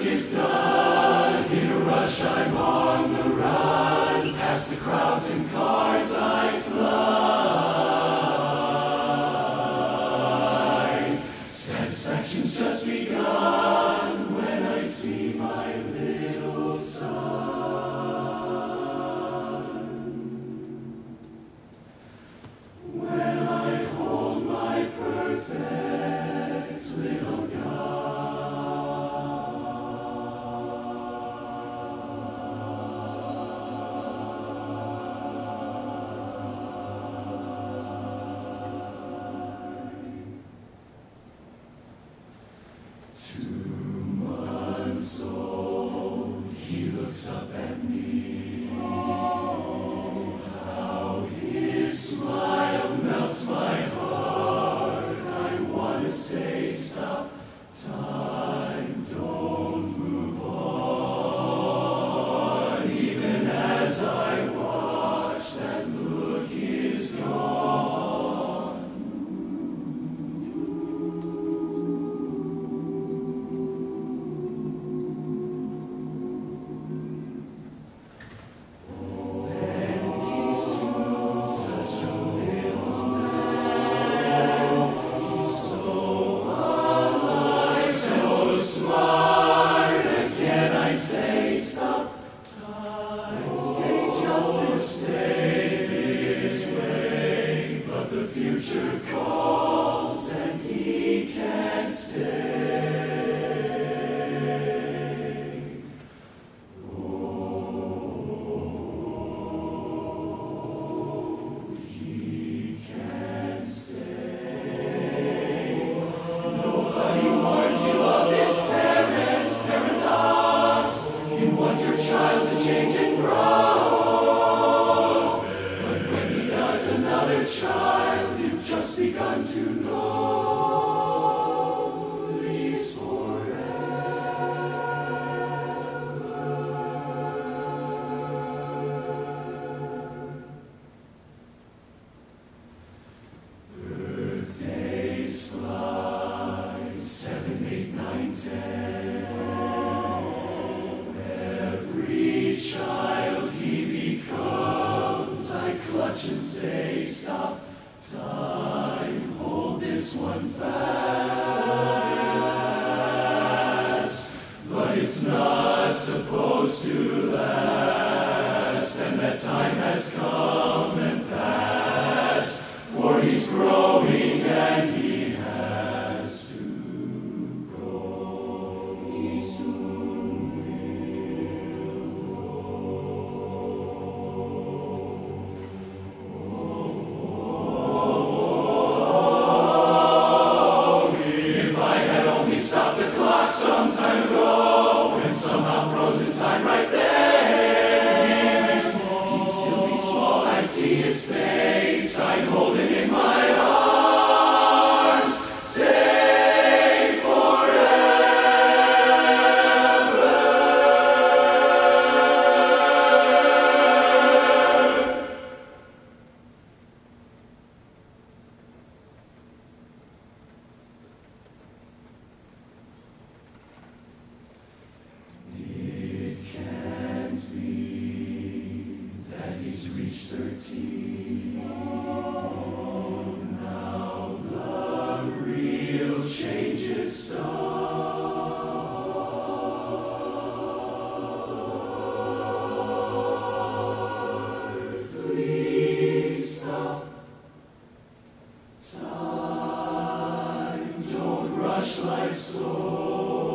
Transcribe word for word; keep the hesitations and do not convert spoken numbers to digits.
work is done. In a rush I'm on the run. Past the crowds and cars I fly. Satisfaction's just begun when I see my little son. When I hold my perfect little looks up at me. Oh, how his smile melts my heart. I want to say, stop time, don't move on. Even as I watch, that look is gone. Smart again, I say, stop time, stay just this, stay this way. But the future calls and he can't stay. Oh, he can't stay. Nobody warns you of this paradox. You want your child to change and grow, but when he does, another child you've just begun to know leaves forever. Birthdays fly, seven, eight, nine, ten. Child he becomes, I clutch and say, stop time, hold this one fast. But it's not supposed to last, and that time has come and passed, for he's growing and he has to go. He soon stop the clock some time ago, and somehow frozen time right there. He'd still be small, I'd see his face, I'd hold him in my arms, say forever. He's reached thirteen. Oh, now the real changes start. Please stop time. Don't rush life so.